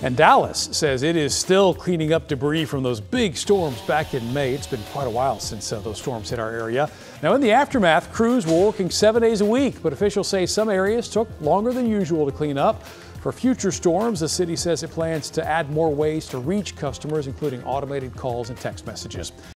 And Dallas says it is still cleaning up debris from those big storms back in May. It's been quite a while since those storms hit our area. Now, in the aftermath, crews were working 7 days a week, but officials say some areas took longer than usual to clean up. For future storms, the city says it plans to add more ways to reach customers, including automated calls and text messages.